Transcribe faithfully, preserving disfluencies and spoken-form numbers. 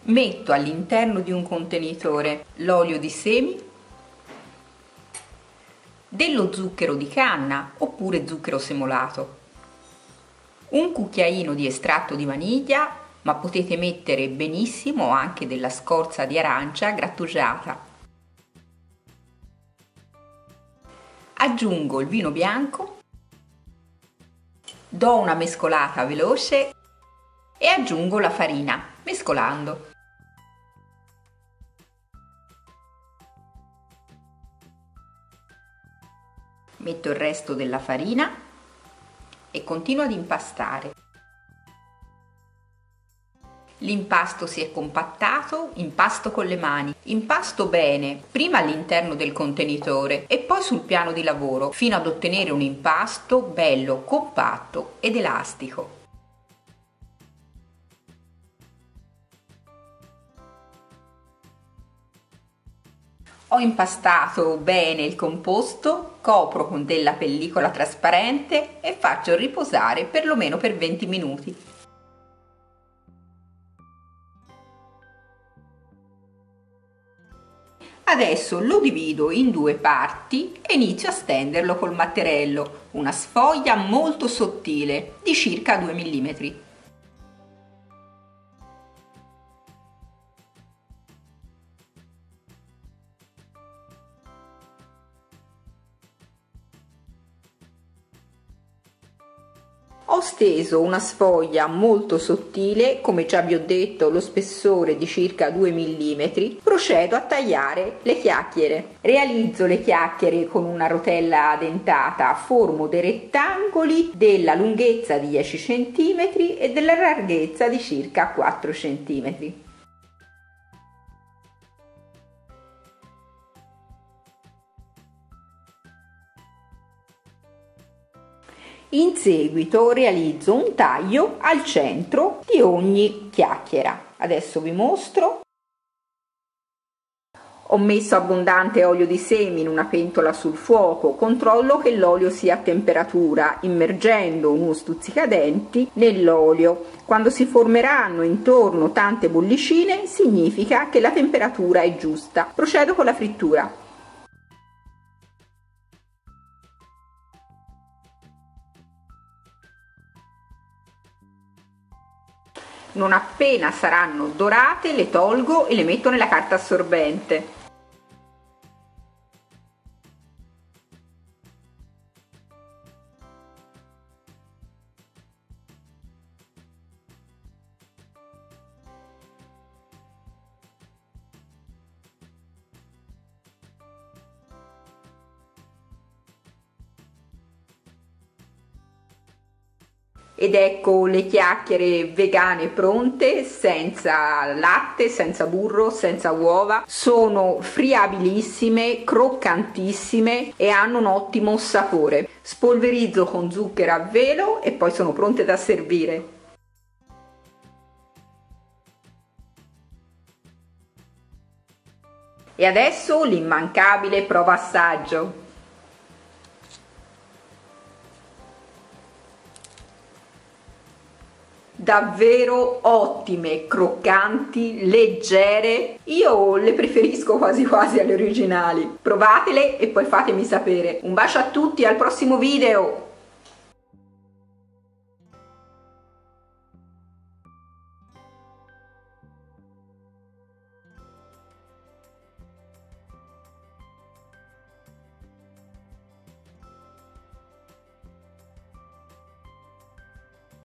Metto all'interno di un contenitore l'olio di semi, dello zucchero di canna oppure zucchero semolato, un cucchiaino di estratto di vaniglia, ma potete mettere benissimo anche della scorza di arancia grattugiata. Aggiungo il vino bianco, do una mescolata veloce e aggiungo la farina, mescolando. Metto il resto della farina e continuo ad impastare. L'impasto si è compattato, impasto con le mani, impasto bene, prima all'interno del contenitore e poi sul piano di lavoro, fino ad ottenere un impasto bello, compatto ed elastico. Ho impastato bene il composto, copro con della pellicola trasparente e faccio riposare perlomeno per venti minuti. Adesso lo divido in due parti e inizio a stenderlo col matterello, una sfoglia molto sottile di circa due millimetri. Ho steso una sfoglia molto sottile, come già vi ho detto lo spessore di circa due millimetri, procedo a tagliare le chiacchiere. Realizzo le chiacchiere con una rotella dentata, formo dei rettangoli della lunghezza di dieci centimetri e della larghezza di circa quattro centimetri. In seguito realizzo un taglio al centro di ogni chiacchiera. Adesso vi mostro. Ho messo abbondante olio di semi in una pentola sul fuoco, controllo che l'olio sia a temperatura, immergendo uno stuzzicadenti nell'olio. Quando si formeranno intorno tante bollicine, significa che la temperatura è giusta. Procedo con la frittura. Non appena saranno dorate le tolgo e le metto nella carta assorbente. Ed ecco le chiacchiere vegane pronte, senza latte, senza burro, senza uova. Sono friabilissime, croccantissime e hanno un ottimo sapore. Spolverizzo con zucchero a velo e poi sono pronte da servire. E adesso l'immancabile prova assaggio. Davvero ottime, croccanti, leggere. Io le preferisco quasi quasi alle originali. Provatele e poi fatemi sapere. Un bacio a tutti, al prossimo video!